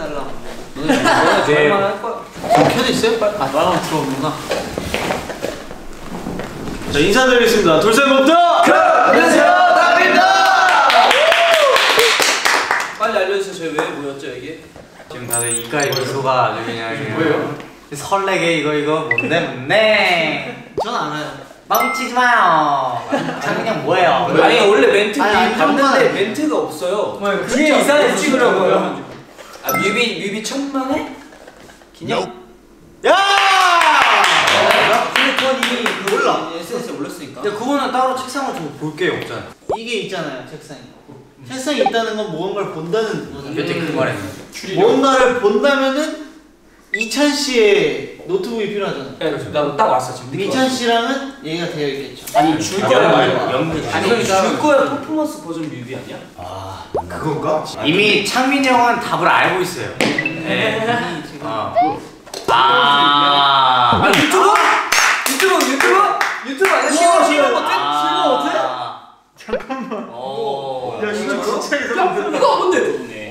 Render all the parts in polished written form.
해달라. 너네 얼마나 할 거야? 지금 켜져 있어요? 아 말하면 들어오는구나. 자 인사드리겠습니다. 돌쇠부터. 안녕하세요, 다비입니다. 빨리 알려주세요. 저희 왜 모였죠 여기? 지금 다들 이가에 미소가 아주 그냥 뭐예요? 설레게 이거 뭔데? 전 알아요. 뻥치지 마요. 장근영 뭐예요? 아니 원래 멘트 아니, 봤는데 멘트가 없어요. 그게 이상해서 찍으려고요. 아 뮤비 천만에 기념. 야! 근데 그건 이미 몰라. SNS에 올렸으니까. 근데 그거는 따로 책상을 두고 볼 게 없잖아. 이게 있잖아요 책상이. 책상이 있다는 건 무언가를 본다는 거잖아요. 그때 그 말에 뭔가를 본다면은 이찬 씨의 노트북이 필요하잖아요. 나딱 왔어 지금. 이찬 씨랑은 얘가 되어 있겠죠. 아니 줄 거야. 연기. 아니 줄 거야 퍼포먼스 버전 뮤비 아니야? 아 그건가? 이미 창민이 형은 답을 알고 있어요. 네. 아 유튜브 아니야? 실버 어때? 잠깐만. 야 이거 진짜 이상한데. 이거 뭔데?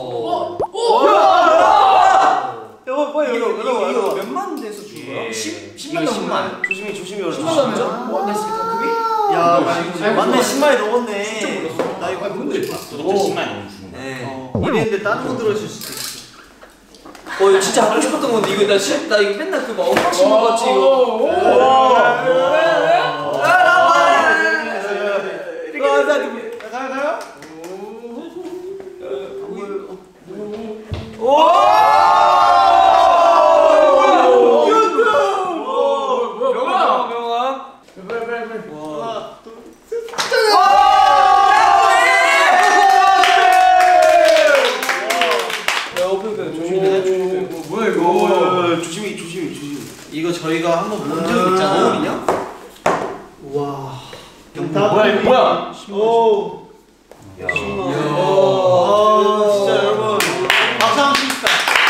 이거 몇만 대에서 준 거야? 10만 넘나? 조심히 열어. 10만 넘죠? 와, 다크비? 야 맞네 10만이 넘었네. 진짜 몰랐어. 나 이거 뭔데? 진짜 10만 원 주는 거. 이랬는데 다른 거 들어있을 수도 있어. 이거 진짜 하고 싶었던 건데 이거 나 이거 맨날 그막 언박싱 먹었지 이거. 이거 저희가 한번 본 적 있잖아요. 거울이냐? 와. 뭐야? 오. 야. 진짜 여러분 박수 한번 칩시다.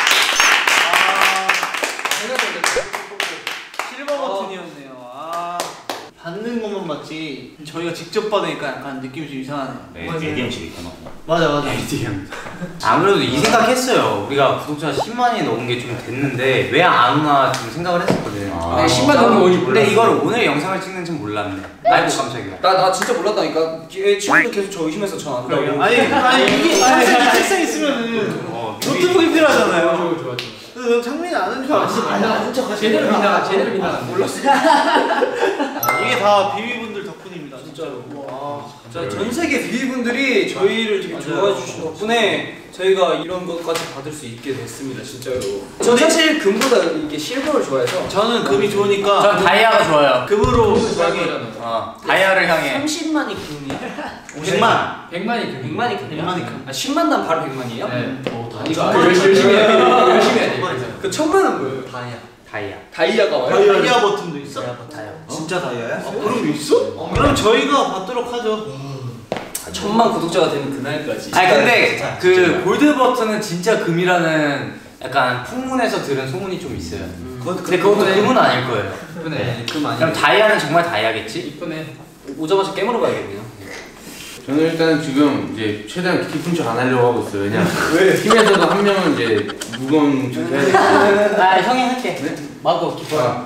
실버 버튼이었네요. 받는 것만 맞지. 저희가 직접 받으니까 약간 느낌이 좀 이상하네요. ADM식 있구나. 맞아. ADM. 아무래도 이 생각했어요. 우리가 구독자 10만이 넘은 게 좀 됐는데 왜 안 오나 좀 생각을 했었거든. 10만 넘는 거 뭔지 몰랐어. 근데 이걸 오늘 영상을 찍는 줄 몰랐네. 아이고 깜짝이야. 나 진짜 몰랐다니까. 친구도 계속 저 의심해서 전 안 하더라고. 아니 이게 책상 있으면은 노트북이 필요하잖아요. 좋아. 너 창민이 아는 줄 알았어. 제대로 민다. 몰랐어. 이게 다 비비분들 덕분입니다. 진짜로. 전 세계 비비분들이 저희를 되게 좋아해 주신 덕분에 저희가 이런 것까지 받을 수 있게 됐습니다. 진짜로. 전 사실 금보다 이게 실버를 좋아해서. 저는 금이 좋으니까 전 다이아가 좋아요. 금으로 다이아를 향해. 30만이 금이야? 100만. 100만이 금이야? 100만이 금. 10만 난 바로 100만이에요? 네. 이거 열심히 해야 돼. 그 1000만은 뭐예요? 다이아. 다이아가 와요? 다이아 버튼도 있어? 다이아. 진짜 다이아야? 그런 게 있어? 그럼 저희가 받도록 하죠. 1000만 구독자가 되는 그날까지. 아니 근데 그 골드 버튼은 진짜 금이라는 약간 풍문에서 들은 소문이 좀 있어요. 근데 그것도 금은 아닐 거예요. 이쁘네. 금 아니야? 그럼 다이아는 정말 다이아겠지? 이쁘네. 오자마자 깨물어 가야겠네요. 저는 일단 지금 이제 최대한 깊은 척 안 하려고 하고 있어요. 왜냐? 팀에서도 한 명은 이제 무거운 척 해야 되고. 아 형이 할게. 네? 마고 기뻐요.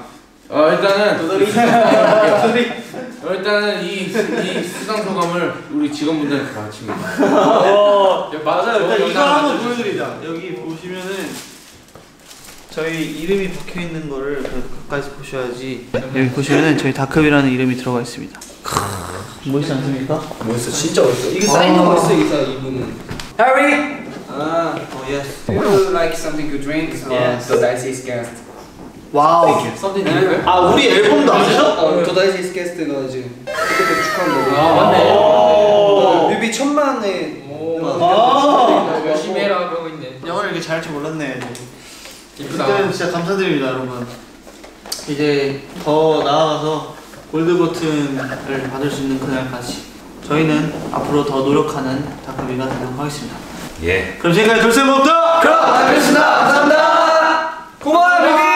일단은 이 수상 소감을 우리 직원분들한테 바칩니다. 맞아요. 일단 이걸 한번 보여드리자. 여기 보시면은 저희 이름이 박혀 있는 거를 가까이서 보셔야지. 여기 보시면은 저희 다크비라는 이름이 들어가 있습니다. 멋있지 않습니까? 멋있어, 진짜 멋있어. 이게 사인도 멋있어, 이분은. Harry! yes. Do you like something to drink? Yes. The Dice's guest. 와우. Something 아 우리 앨범도 아시죠? The Dice's guest가 이제 그때 축하한 거고. 맞네. 뮤비 1000만에. 열심히 해라 그러고 있네. 영어를 이렇게 잘할 줄 몰랐네. 이쁘다. 일단 진짜 감사드립니다, 여러분. 이제 더 나아가서 골드 버튼을 받을 수 있는 그날까지 저희는 앞으로 더 노력하는 다크비가 되도록 하겠습니다. 예. 그럼 지금까지 돌쇠모부터 그럼 알겠습니다. 감사합니다. 고마워요, 뮤비.